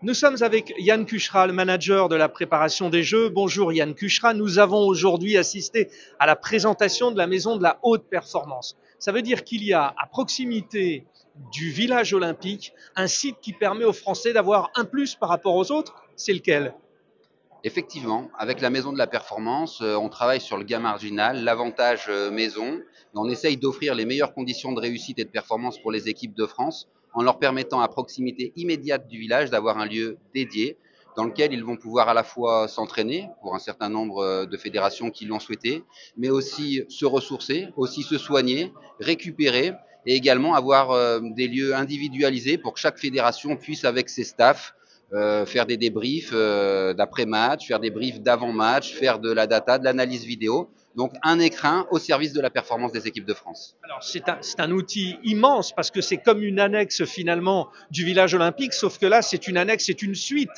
Nous sommes avec Yann Cuchera, le manager de la préparation des Jeux. Bonjour Yann Cuchera, nous avons aujourd'hui assisté à la présentation de la maison de la haute performance. Ça veut dire qu'il y a à proximité du village olympique un site qui permet aux Français d'avoir un plus par rapport aux autres. C'est lequel? Effectivement, avec la maison de la performance, on travaille sur le gain marginal, l'avantage maison, et on essaye d'offrir les meilleures conditions de réussite et de performance pour les équipes de France en leur permettant à proximité immédiate du village d'avoir un lieu dédié dans lequel ils vont pouvoir à la fois s'entraîner pour un certain nombre de fédérations qui l'ont souhaité, mais aussi se ressourcer, aussi se soigner, récupérer et également avoir des lieux individualisés pour que chaque fédération puisse avec ses staffs faire des débriefs d'après-match, faire des briefs d'avant-match, faire de la data, de l'analyse vidéo. Donc un écrin au service de la performance des équipes de France. Alors c'est un outil immense parce que c'est comme une annexe finalement du village olympique, sauf que là c'est une annexe, c'est une suite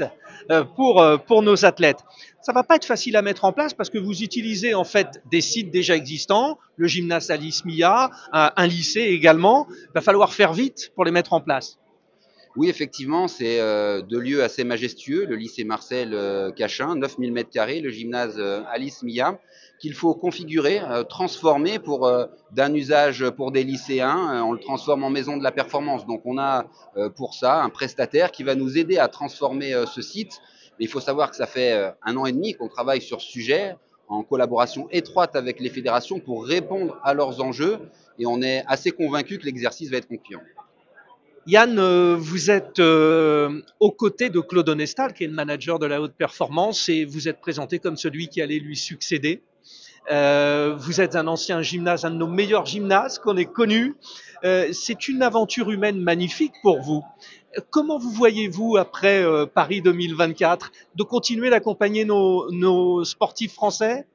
pour nos athlètes. Ça va pas être facile à mettre en place parce que vous utilisez en fait des sites déjà existants, le gymnase Alice Mia, un lycée également. Il va falloir faire vite pour les mettre en place. Oui, effectivement, c'est deux lieux assez majestueux, le lycée Marcel Cachin, 9000 m², le gymnase Alice Mia, qu'il faut configurer, transformer pour d'un usage pour des lycéens, on le transforme en maison de la performance. Donc on a pour ça un prestataire qui va nous aider à transformer ce site. Mais il faut savoir que ça fait 1 an et demi qu'on travaille sur ce sujet en collaboration étroite avec les fédérations pour répondre à leurs enjeux et on est assez convaincu que l'exercice va être concluant. Yann, vous êtes aux côtés de Claude Onestal, qui est le manager de la haute performance, et vous êtes présenté comme celui qui allait lui succéder. Vous êtes un ancien gymnase, un de nos meilleurs gymnases qu'on ait connu. C'est une aventure humaine magnifique pour vous. Comment vous voyez-vous après Paris 2024 de continuer d'accompagner nos sportifs français?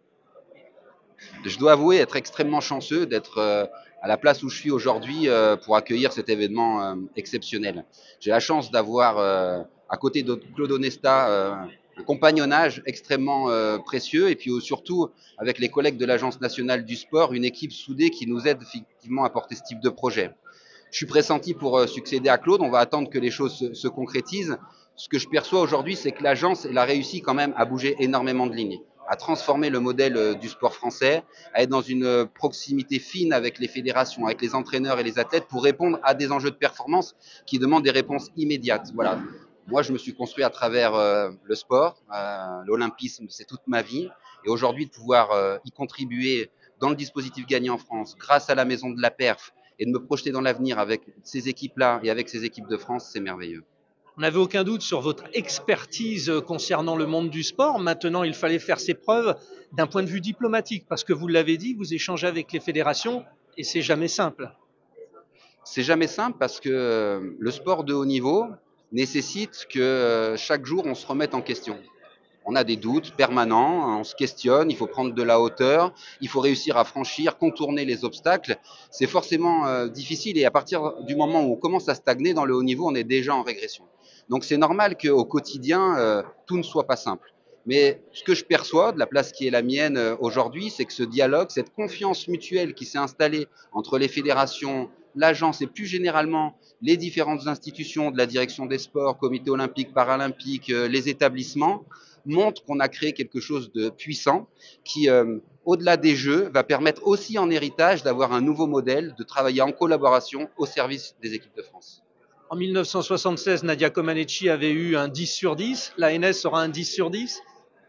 Je dois avouer être extrêmement chanceux d'être à la place où je suis aujourd'hui pour accueillir cet événement exceptionnel. J'ai la chance d'avoir à côté de Claude Onesta un compagnonnage extrêmement précieux et puis surtout avec les collègues de l'Agence nationale du sport, une équipe soudée qui nous aide effectivement à porter ce type de projet. Je suis pressenti pour succéder à Claude, on va attendre que les choses se concrétisent. Ce que je perçois aujourd'hui, c'est que l'agence elle a réussi quand même à bouger énormément de lignes, à transformer le modèle du sport français, à être dans une proximité fine avec les fédérations, avec les entraîneurs et les athlètes pour répondre à des enjeux de performance qui demandent des réponses immédiates. Voilà. Moi, je me suis construit à travers le sport, l'olympisme, c'est toute ma vie. Et aujourd'hui, de pouvoir y contribuer dans le dispositif Gagné en France, grâce à la Maison de la Perf, et de me projeter dans l'avenir avec ces équipes-là et avec ces équipes de France, c'est merveilleux. On n'avait aucun doute sur votre expertise concernant le monde du sport. Maintenant, il fallait faire ses preuves d'un point de vue diplomatique, parce que vous l'avez dit, vous échangez avec les fédérations et c'est jamais simple. C'est jamais simple parce que le sport de haut niveau nécessite que chaque jour on se remette en question. On a des doutes permanents, on se questionne, il faut prendre de la hauteur, il faut réussir à franchir, contourner les obstacles. C'est forcément difficile et à partir du moment où on commence à stagner dans le haut niveau, on est déjà en régression. Donc c'est normal qu'au quotidien, tout ne soit pas simple. Mais ce que je perçois de la place qui est la mienne aujourd'hui, c'est que ce dialogue, cette confiance mutuelle qui s'est installée entre les fédérations, l'agence et plus généralement les différentes institutions de la direction des sports, comité olympique, paralympique, les établissements, montre qu'on a créé quelque chose de puissant qui, au-delà des jeux, va permettre aussi en héritage d'avoir un nouveau modèle, de travailler en collaboration au service des équipes de France. En 1976, Nadia Comaneci avait eu un 10 sur 10. L'ANS aura un 10 sur 10.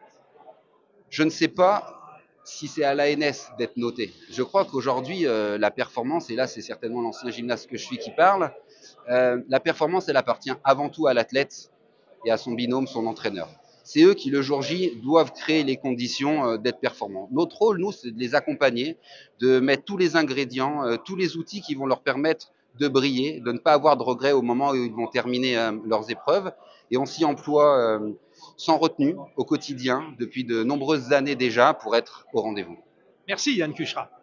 Je ne sais pas si c'est à l'ANS d'être noté. Je crois qu'aujourd'hui, la performance, et là c'est certainement l'ancien gymnaste que je suis qui parle, la performance, elle appartient avant tout à l'athlète et à son binôme, son entraîneur. C'est eux qui, le jour J, doivent créer les conditions d'être performants. Notre rôle, nous, c'est de les accompagner, de mettre tous les ingrédients, tous les outils qui vont leur permettre de briller, de ne pas avoir de regrets au moment où ils vont terminer leurs épreuves. Et on s'y emploie sans retenue au quotidien depuis de nombreuses années déjà pour être au rendez-vous. Merci Yann Cuchera.